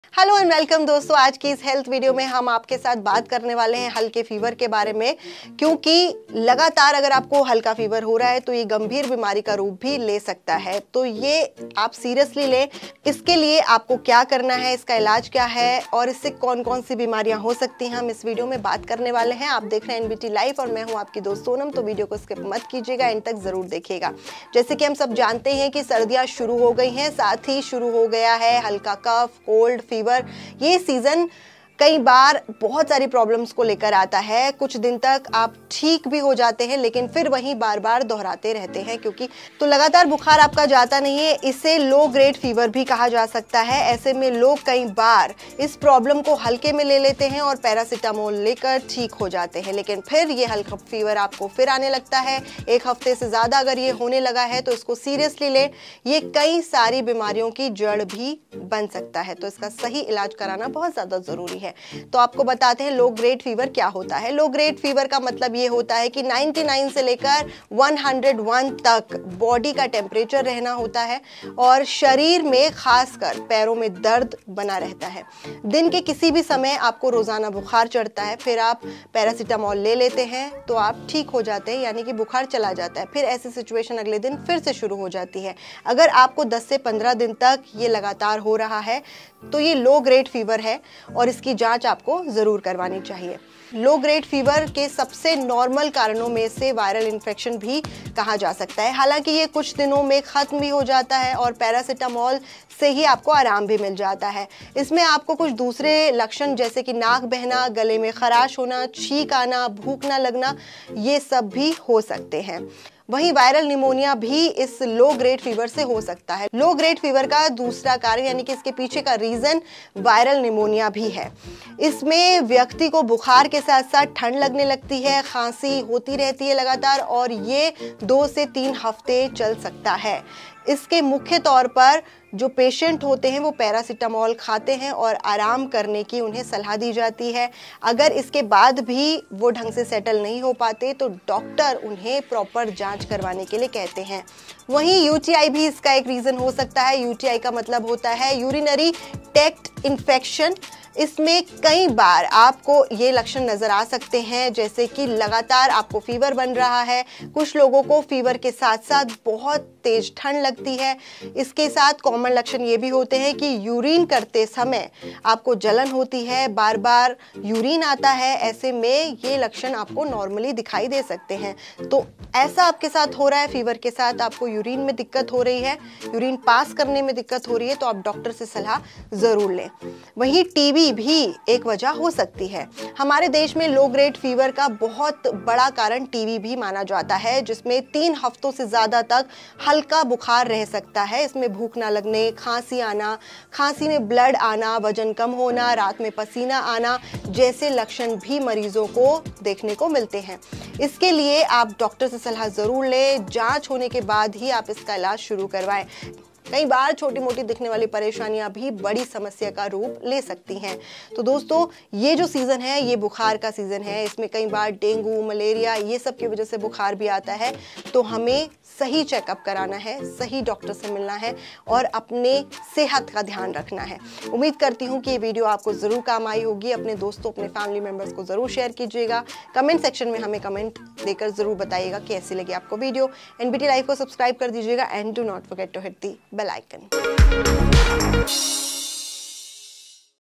Hello and welcome दोस्तों। आज की इस हेल्थ वीडियो में हम आपके साथ बात करने वाले हैं हल्के फीवर के बारे में, क्योंकि लगातार अगर आपको हल्का फीवर हो रहा है तो ये गंभीर बीमारी का रूप भी ले सकता है। तो ये आप सीरियसली लें। इसके लिए आपको क्या करना है, इसका इलाज क्या है और इससे कौन कौन सी बीमारियां हो सकती हैं, हम इस वीडियो में बात करने वाले हैं। आप देख रहे हैं एनबीटी लाइव और मैं हूँ आपकी दोस्त सोनम। तो वीडियो को स्किप मत कीजिएगा, एंड तक जरूर देखिएगा। जैसे कि हम सब जानते हैं कि सर्दियां शुरू हो गई हैं, साथ ही शुरू हो गया है हल्का कफ, कोल्ड, फीवर। ये सीजन कई बार बहुत सारी प्रॉब्लम्स को लेकर आता है। कुछ दिन तक आप ठीक भी हो जाते हैं, लेकिन फिर वहीं बार बार दोहराते रहते हैं, क्योंकि तो लगातार बुखार आपका जाता नहीं है। इसे लो ग्रेड फीवर भी कहा जा सकता है। ऐसे में लोग कई बार इस प्रॉब्लम को हल्के में ले लेते हैं और पैरासीटामोल लेकर ठीक हो जाते हैं, लेकिन फिर ये हल्का फीवर आपको फिर आने लगता है। एक हफ्ते से ज़्यादा अगर ये होने लगा है तो इसको सीरियसली लें। ये कई सारी बीमारियों की जड़ भी बन सकता है, तो इसका सही इलाज कराना बहुत ज़्यादा ज़रूरी है। तो आपको बताते हैं लो ग्रेड फीवर क्या होता है। लो ग्रेड फीवर का मतलब ये होता है कि 99 से लेकर 101 तक बॉडी का टेम्परेचर रहना होता है और शरीर में खासकर पैरों में दर्द बना रहता है। दिन के किसी भी समय आपको रोजाना बुखार चढ़ता है, फिर आप पैरासीटामोल ले लेते हैं तो आप ठीक हो जाते हैं, यानी कि बुखार चला जाता है। फिर ऐसी सिचुएशन अगले दिन फिर से शुरू हो जाती है। अगर आपको 10 से 15 दिन तक ये लगातार हो रहा है तो ये लो ग्रेड फीवर है और इसकी जांच आपको जरूर करवानी चाहिए। लो ग्रेड फीवर के सबसे नॉर्मल कारणों में से वायरल इन्फेक्शन भी कहा जा सकता है। हालांकि ये कुछ दिनों में खत्म भी हो जाता है और पैरासीटामोल से ही आपको आराम भी मिल जाता है। इसमें आपको कुछ दूसरे लक्षण जैसे कि नाक बहना, गले में खराश होना, छींक आना, भूख ना लगना, ये सब भी हो सकते हैं। वहीं वायरल निमोनिया भी इस लो ग्रेड फीवर से हो सकता है। लो ग्रेड फीवर का दूसरा कारण, यानी कि इसके पीछे का रीजन वायरल निमोनिया भी है। इसमें व्यक्ति को बुखार के साथ साथ ठंड लगने लगती है, खांसी होती रहती है लगातार, और ये 2 से 3 हफ्ते चल सकता है। इसके मुख्य तौर पर जो पेशेंट होते हैं वो पैरासीटामोल खाते हैं और आराम करने की उन्हें सलाह दी जाती है। अगर इसके बाद भी वो ढंग से सेटल नहीं हो पाते तो डॉक्टर उन्हें प्रॉपर जांच करवाने के लिए कहते हैं। वहीं यूटीआई भी इसका एक रीज़न हो सकता है। यूटीआई का मतलब होता है यूरिनरी ट्रैक्ट इन्फेक्शन। इसमें कई बार आपको ये लक्षण नज़र आ सकते हैं, जैसे कि लगातार आपको फीवर बन रहा है। कुछ लोगों को फीवर के साथ साथ बहुत तेज ठंड लगती है। इसके साथ कॉमन लक्षण ये भी होते हैं कि यूरिन करते समय आपको जलन होती है, बार बार यूरिन आता है। ऐसे में ये लक्षण आपको नॉर्मली दिखाई दे सकते हैं। तो ऐसा आपके साथ हो रहा है, फीवर के साथ आपको यूरिन में दिक्कत हो रही है, यूरिन पास करने में दिक्कत हो रही है, तो आप डॉक्टर से सलाह ज़रूर लें। वहीं टीबी भी एक वजह हो सकती है। हमारे देश में लो ग्रेड फीवर का बहुत बड़ा कारण टीबी भी माना जाता है, जिसमें 3 हफ्तों से ज़्यादा तक हल्का बुखार रह सकता है। इसमें भूख ना लगने, खांसी आना, खांसी में ब्लड आना, वजन कम होना, रात में पसीना आना जैसे लक्षण भी मरीजों को देखने को मिलते हैं। इसके लिए आप डॉक्टर से सलाह ज़रूर लें। जांच होने के बाद ही आप इसका इलाज शुरू करवाएं। कई बार छोटी मोटी दिखने वाली परेशानियां भी बड़ी समस्या का रूप ले सकती हैं। तो दोस्तों, ये जो सीज़न है ये बुखार का सीज़न है। इसमें कई बार डेंगू, मलेरिया, ये सब की वजह से बुखार भी आता है। तो हमें सही चेकअप कराना है, सही डॉक्टर से मिलना है और अपने सेहत का ध्यान रखना है। उम्मीद करती हूँ कि ये वीडियो आपको ज़रूर काम आई होगी। अपने दोस्तों, अपने फैमिली मेम्बर्स को ज़रूर शेयर कीजिएगा। कमेंट सेक्शन में हमें कमेंट देकर ज़रूर बताइएगा कि कैसी लगी आपको वीडियो। एनबीटी लाइव को सब्सक्राइब कर दीजिएगा and do not forget to hit the bell icon.